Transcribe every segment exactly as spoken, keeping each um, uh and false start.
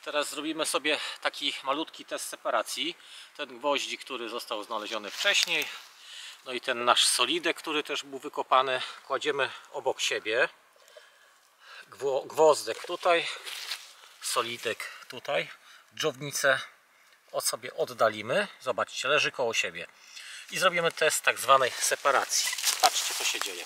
Teraz zrobimy sobie taki malutki test separacji. Ten gwoździk, który został znaleziony wcześniej, no i ten nasz solidek, który też był wykopany, kładziemy obok siebie. Gwozdek tutaj, solidek tutaj, dżownicę od sobie oddalimy. Zobaczcie, leży koło siebie. I zrobimy test tak zwanej separacji. Patrzcie, co się dzieje.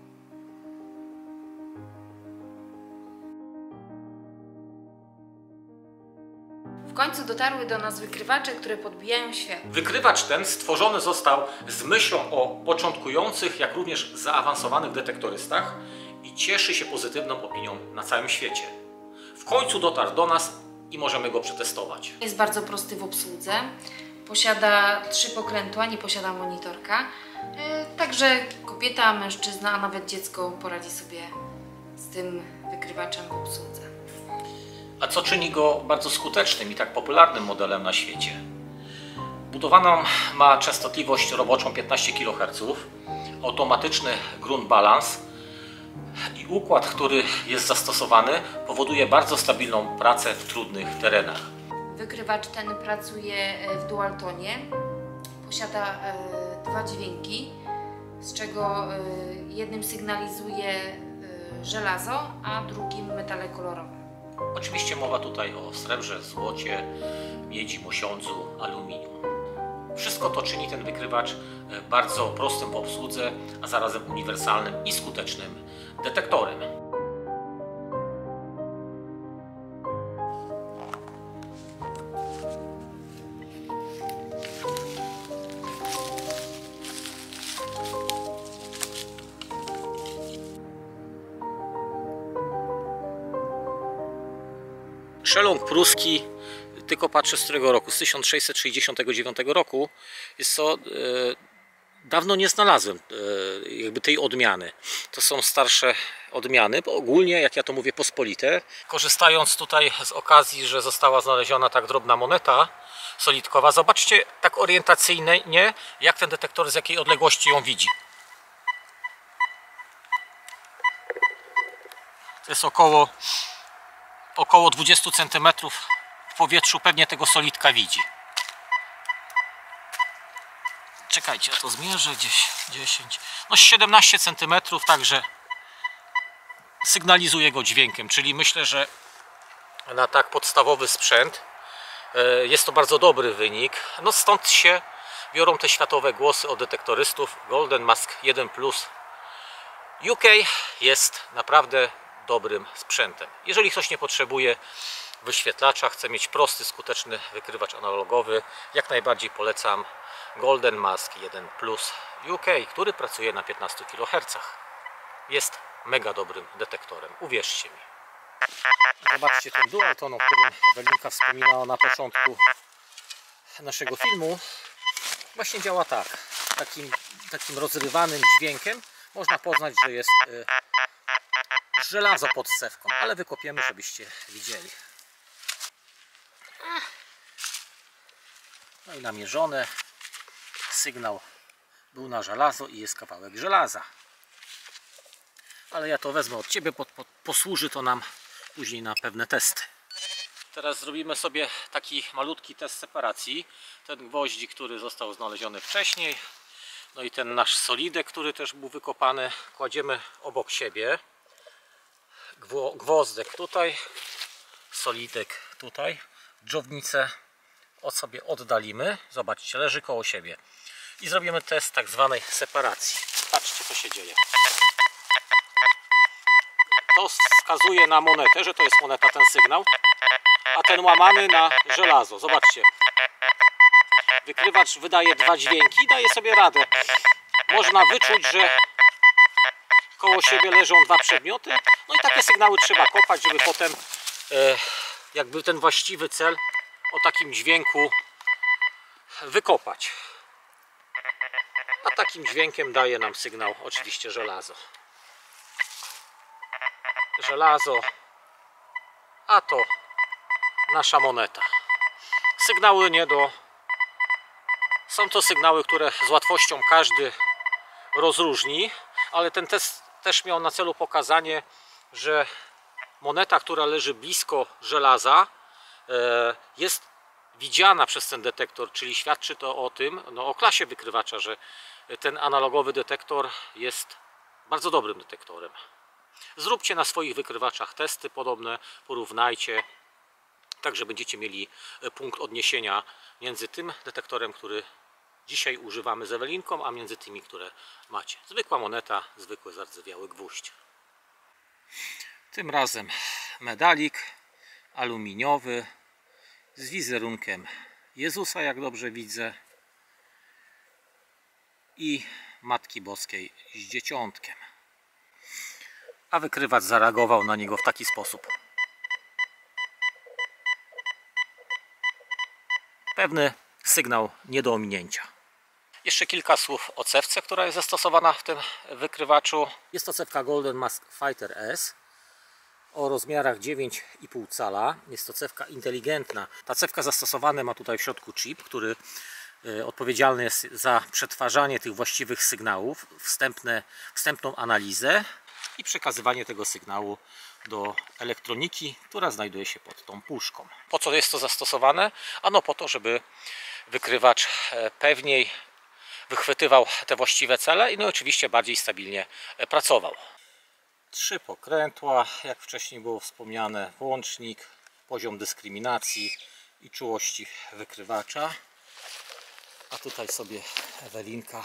W końcu dotarły do nas wykrywacze, które podbijają świat. Wykrywacz ten stworzony został z myślą o początkujących, jak również zaawansowanych detektorystach i cieszy się pozytywną opinią na całym świecie. W końcu dotarł do nas i możemy go przetestować. Jest bardzo prosty w obsłudze. Posiada trzy pokrętła, nie posiada monitorka. Także kobieta, mężczyzna, a nawet dziecko poradzi sobie z tym wykrywaczem w obsłudze. A co czyni go bardzo skutecznym i tak popularnym modelem na świecie? Budowaną ma częstotliwość roboczą piętnaście kiloherców, automatyczny grunt balans i układ, który jest zastosowany, powoduje bardzo stabilną pracę w trudnych terenach. Wykrywacz ten pracuje w dual tonie, posiada e, dwa dźwięki, z czego e, jednym sygnalizuje e, żelazo, a drugim metale kolorowe. Oczywiście mowa tutaj o srebrze, złocie, miedzi, mosiądzu, aluminium. Wszystko to czyni ten wykrywacz bardzo prostym w obsłudze, a zarazem uniwersalnym i skutecznym detektorem. Szeląg pruski, tylko patrzę z którego roku, z tysiąc sześćset sześćdziesiątego dziewiątego roku. Jest to, e, dawno nie znalazłem e, jakby tej odmiany. To są starsze odmiany, bo ogólnie, jak ja to mówię, pospolite. Korzystając tutaj z okazji, że została znaleziona tak drobna moneta solidkowa, zobaczcie tak orientacyjnie, jak ten detektor z jakiej odległości ją widzi. To jest około około dwadzieścia centymetrów w powietrzu, pewnie tego solidka widzi. Czekajcie, ja to zmierzę gdzieś dziesięć, no siedemnaście centymetrów, także sygnalizuje go dźwiękiem, czyli myślę, że na tak podstawowy sprzęt jest to bardzo dobry wynik. No stąd się biorą te światowe głosy od detektorystów. Golden Mask jeden plus U K jest naprawdę dobrym sprzętem. Jeżeli ktoś nie potrzebuje wyświetlacza, chce mieć prosty, skuteczny wykrywacz analogowy, jak najbardziej polecam Golden Mask jeden plus U K, który pracuje na piętnastu kilohercach. Jest mega dobrym detektorem, uwierzcie mi. Zobaczcie ten dual tone, o którym Ewelinka wspominała na początku naszego filmu. Właśnie działa tak. Takim, takim rozrywanym dźwiękiem można poznać, że jest y, żelazo pod cewką, ale wykopiemy, żebyście widzieli. No i namierzone. Sygnał był na żelazo i jest kawałek żelaza. Ale ja to wezmę od Ciebie, pod, pod, posłuży to nam później na pewne testy. Teraz zrobimy sobie taki malutki test separacji. Ten gwoździk, który został znaleziony wcześniej, no i ten nasz solidek, który też był wykopany, kładziemy obok siebie. Gwozdek tutaj, solidek tutaj, dżownicę od sobie oddalimy. Zobaczcie, leży koło siebie. I zrobimy test tak zwanej separacji. Patrzcie, co się dzieje. To wskazuje na monetę, że to jest moneta, ten sygnał, a ten łamany na żelazo. Zobaczcie. Wykrywacz wydaje dwa dźwięki, daje sobie radę. Można wyczuć, że koło siebie leżą dwa przedmioty. No i takie sygnały trzeba kopać, żeby potem e, jakby ten właściwy cel o takim dźwięku wykopać. A takim dźwiękiem daje nam sygnał oczywiście żelazo. Żelazo, a to nasza moneta. Sygnały nie do... Są to sygnały, które z łatwością każdy rozróżni, ale ten test też miał na celu pokazanie, że moneta, która leży blisko żelaza, jest widziana przez ten detektor, czyli świadczy to o tym, no o klasie wykrywacza, że ten analogowy detektor jest bardzo dobrym detektorem. Zróbcie na swoich wykrywaczach testy podobne, porównajcie, tak że będziecie mieli punkt odniesienia między tym detektorem, który dzisiaj używamy z Ewelinką, a między tymi, które macie. Zwykła moneta, zwykły zardzewiały gwóźdź. Tym razem medalik aluminiowy z wizerunkiem Jezusa, jak dobrze widzę, i Matki Boskiej z Dzieciątkiem. A wykrywacz zareagował na niego w taki sposób. Pewny sygnał nie do ominięcia. Jeszcze kilka słów o cewce, która jest zastosowana w tym wykrywaczu. Jest to cewka Golden Mask Fighter S o rozmiarach dziewięć i pół cala. Jest to cewka inteligentna. Ta cewka zastosowana ma tutaj w środku chip, który odpowiedzialny jest za przetwarzanie tych właściwych sygnałów, wstępne, wstępną analizę i przekazywanie tego sygnału do elektroniki, która znajduje się pod tą puszką. Po co jest to zastosowane? Ano po to, żeby wykrywacz pewniej wychwytywał te właściwe cele i no oczywiście bardziej stabilnie pracował. Trzy pokrętła, jak wcześniej było wspomniane, włącznik, poziom dyskryminacji i czułości wykrywacza. A tutaj sobie Ewelinka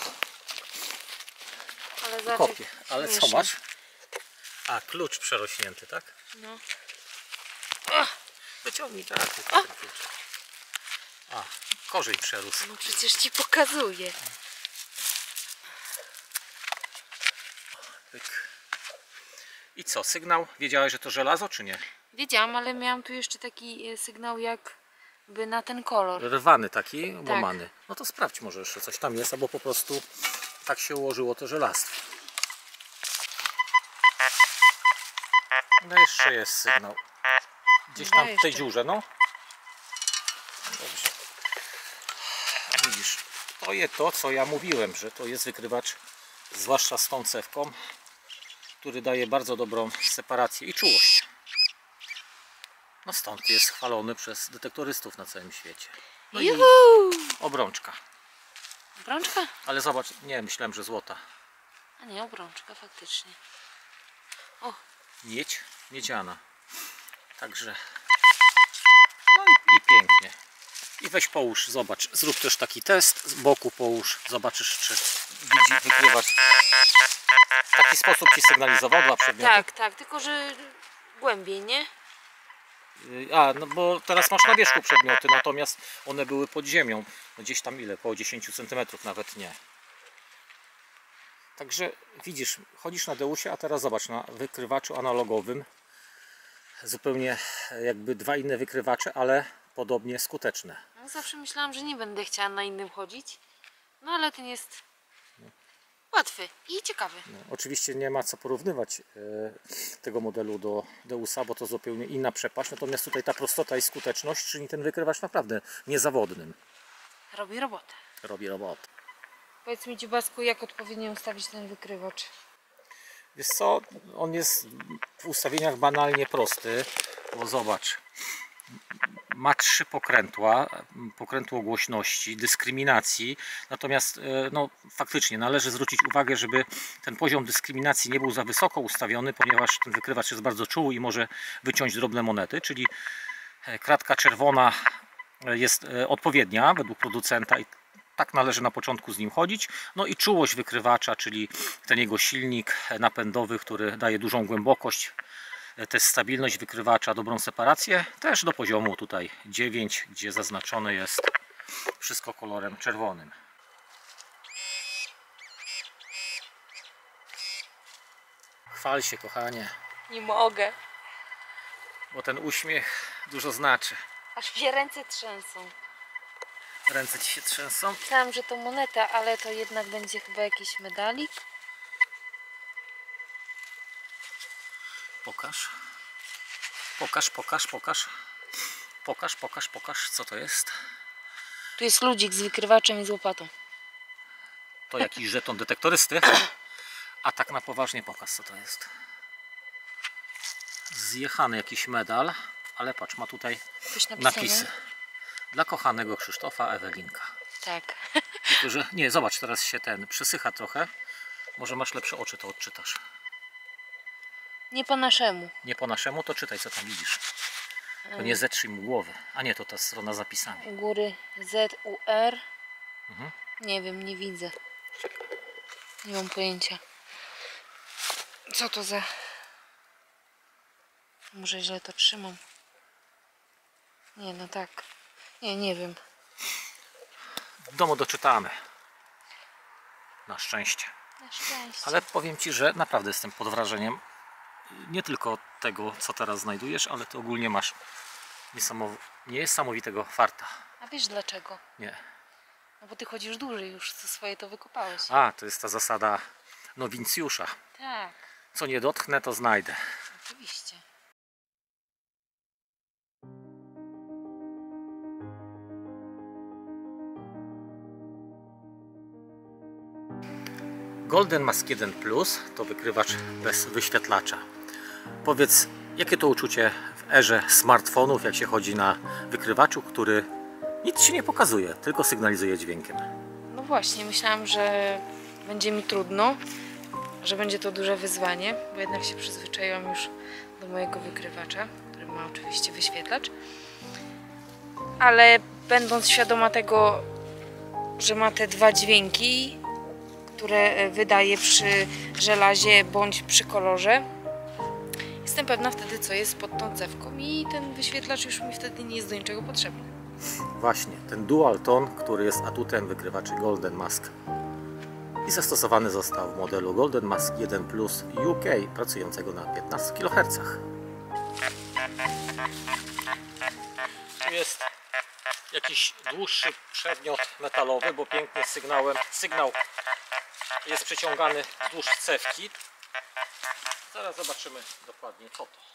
Ale kopie. Ale co śmiesznie. masz? A, klucz przerośnięty, tak? No. Wyciągnij tak. ten klucz. A, korzeń przerósł. No przecież ci pokazuję. Pyk. I co, sygnał? Wiedziałeś, że to żelazo, czy nie? Wiedziałam, ale miałam tu jeszcze taki e, sygnał jakby na ten kolor. Rwany taki, łamany. No to sprawdź, może jeszcze coś tam jest, albo po prostu tak się ułożyło to żelastwo. No jeszcze jest sygnał. Gdzieś No tam w tej jeszcze. dziurze, no. Dobrze. Widzisz, to jest to, co ja mówiłem, że to jest wykrywacz, zwłaszcza z tą cewką, który daje bardzo dobrą separację i czułość. No stąd jest chwalony przez detektorystów na całym świecie. No i Juhu! obrączka. Obrączka? Ale zobacz, nie, myślałem, że złota. A nie, obrączka faktycznie. O, Miedź, miedziana. Także no i, i pięknie. I weź połóż, zobacz, zrób też taki test, z boku połóż, zobaczysz, czy widzi, wykrywacz. W taki sposób ci sygnalizował dwa przedmioty. tak, tak, tylko że głębiej, nie? A, no bo teraz masz na wierzchu przedmioty, natomiast one były pod ziemią. No gdzieś tam ile? Około dziesięć centymetrów, nawet nie. Także widzisz, chodzisz na Deusie, a teraz zobacz, na wykrywaczu analogowym zupełnie jakby dwa inne wykrywacze, ale podobnie skuteczne. No, zawsze myślałam, że nie będę chciała na innym chodzić. No ale ten jest łatwy i ciekawy. No, oczywiście nie ma co porównywać e, tego modelu do Deusa, bo to zupełnie inna przepaść, natomiast tutaj ta prostota i skuteczność czyni ten wykrywacz naprawdę niezawodnym. Robi robotę. Robi robotę. Powiedz mi, Dziubasku, jak odpowiednio ustawić ten wykrywacz? Wiesz co, on jest w ustawieniach banalnie prosty, bo zobacz, ma trzy pokrętła, pokrętło głośności, dyskryminacji, natomiast no, faktycznie należy zwrócić uwagę, żeby ten poziom dyskryminacji nie był za wysoko ustawiony, ponieważ ten wykrywacz jest bardzo czuły i może wyciąć drobne monety, czyli kratka czerwona jest odpowiednia według producenta i tak należy na początku z nim chodzić. No i czułość wykrywacza, czyli ten jego silnik napędowy, który daje dużą głębokość, też stabilność wykrywacza, dobrą separację, też do poziomu tutaj dziewięć, gdzie zaznaczone jest wszystko kolorem czerwonym. Chwal się, kochanie, Nie mogę. bo ten uśmiech dużo znaczy. Aż mi się ręce trzęsą. Ręce ci się trzęsą? Myślałam, że to moneta, ale to jednak będzie chyba jakiś medalik. Pokaż. Pokaż, pokaż, pokaż. Pokaż, pokaż, pokaż, co to jest. Tu jest ludzik z wykrywaczem i z łopatą. To jakiś żeton detektorysty. A tak na poważnie pokaż, co to jest. Zjechany jakiś medal. ale patrz, ma tutaj Coś napisane? napisy. Dla kochanego Krzysztofa, Ewelinka. Tak. Tylko, że nie, zobacz, teraz się ten przesycha trochę. Może masz lepsze oczy, to odczytasz. Nie po naszemu. Nie po naszemu, to czytaj, co tam widzisz. To nie zetrzyj mu głowy. A nie, to ta strona z zapisami. U góry Z U R. Mhm. Nie wiem, nie widzę. Nie mam pojęcia. Co to za... Może źle to trzymam. Nie, no tak. Nie, nie wiem. W domu doczytamy. Na szczęście. Na szczęście. Ale powiem Ci, że naprawdę jestem pod wrażeniem nie tylko tego, co teraz znajdujesz, ale Ty ogólnie masz niesamow... niesamowitego farta. A wiesz dlaczego? Nie. No bo ty chodzisz dłużej już, co swoje to wykopałeś. A, to jest ta zasada nowincjusza. Tak, Co nie dotknę, to znajdę. oczywiście. Golden Mask jeden Plus to wykrywacz bez wyświetlacza. Powiedz, jakie to uczucie w erze smartfonów, jak się chodzi na wykrywaczu, który nic się nie pokazuje, tylko sygnalizuje dźwiękiem. No właśnie, myślałam, że będzie mi trudno, że będzie to duże wyzwanie, bo jednak się przyzwyczaiłam już do mojego wykrywacza, który ma oczywiście wyświetlacz. Ale będąc świadoma tego, że ma te dwa dźwięki, które wydaje przy żelazie bądź przy kolorze, jestem pewna wtedy, co jest pod tą cewką i ten wyświetlacz już mi wtedy nie jest do niczego potrzebny. Właśnie, ten dual tone, który jest atutem wykrywaczy Golden Mask i zastosowany został w modelu Golden Mask jeden Plus U K pracującego na piętnastu kilohercach. Tu jest jakiś dłuższy przedmiot metalowy, bo pięknie sygnałem, sygnał jest przeciągany wzdłuż cewki. Zaraz zobaczymy dokładnie, co to.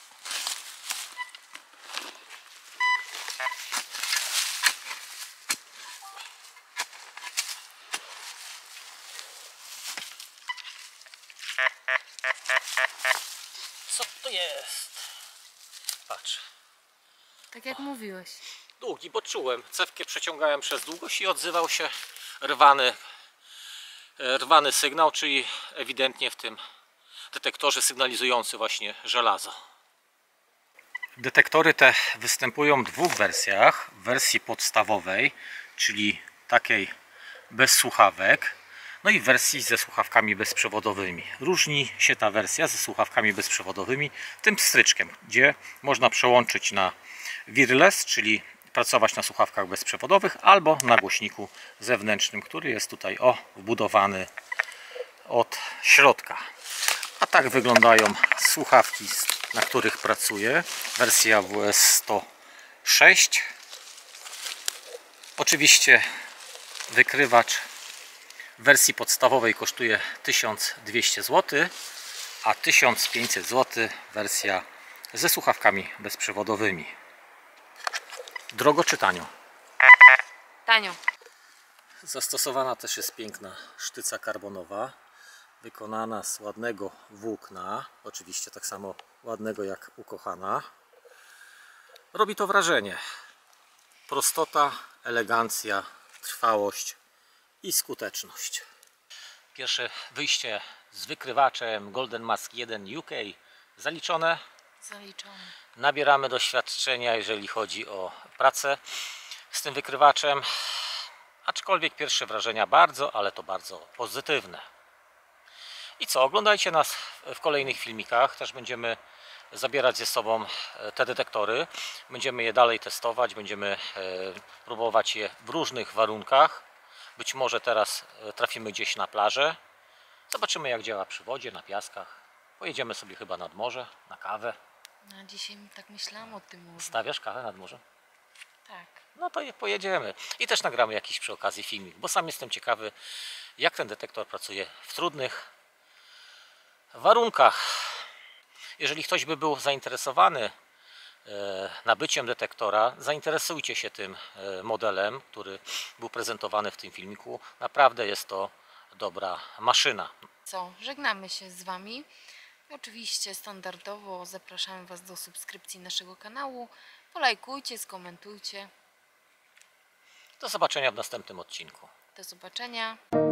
Co to jest? Patrz. Tak jak mówiłeś. Długi, bo czułem. Cewkę przeciągałem przez długość i odzywał się rwany, rwany sygnał, czyli ewidentnie w tym detektorze sygnalizujący właśnie żelazo. Detektory te występują w dwóch wersjach. W wersji podstawowej, czyli takiej bez słuchawek, no i w wersji ze słuchawkami bezprzewodowymi. Różni się ta wersja ze słuchawkami bezprzewodowymi tym pstryczkiem, gdzie można przełączyć na wireless, czyli pracować na słuchawkach bezprzewodowych, albo na głośniku zewnętrznym, który jest tutaj o wbudowany od środka. A tak wyglądają słuchawki, na których pracuję. Wersja W S sto sześć. Oczywiście wykrywacz w wersji podstawowej kosztuje tysiąc dwieście złotych, a tysiąc pięćset złotych wersja ze słuchawkami bezprzewodowymi. Drogo czy tanio? Tanio. Zastosowana też jest piękna sztyca karbonowa, wykonana z ładnego włókna, oczywiście tak samo ładnego jak ukochana. Robi to wrażenie. Prostota, elegancja, trwałość i skuteczność. Pierwsze wyjście z wykrywaczem Golden Mask jeden U K zaliczone. Zaliczone. Nabieramy doświadczenia, jeżeli chodzi o pracę z tym wykrywaczem. Aczkolwiek pierwsze wrażenia bardzo, ale to bardzo pozytywne. I co? Oglądajcie nas w kolejnych filmikach. Też będziemy zabierać ze sobą te detektory. Będziemy je dalej testować. Będziemy próbować je w różnych warunkach. Być może teraz trafimy gdzieś na plażę. Zobaczymy, jak działa przy wodzie, na piaskach. Pojedziemy sobie chyba nad morze, na kawę. No, dzisiaj tak myślałam o tym morzu. Stawiasz kawę nad morzem? Tak. No to je pojedziemy. I też nagramy jakiś przy okazji filmik, bo sam jestem ciekawy, jak ten detektor pracuje w trudnych warunkach. Jeżeli ktoś by był zainteresowany nabyciem detektora, zainteresujcie się tym modelem, który był prezentowany w tym filmiku. Naprawdę jest to dobra maszyna. Co? Żegnamy się z Wami. I oczywiście standardowo zapraszamy Was do subskrypcji naszego kanału. Polajkujcie, skomentujcie. Do zobaczenia w następnym odcinku. Do zobaczenia.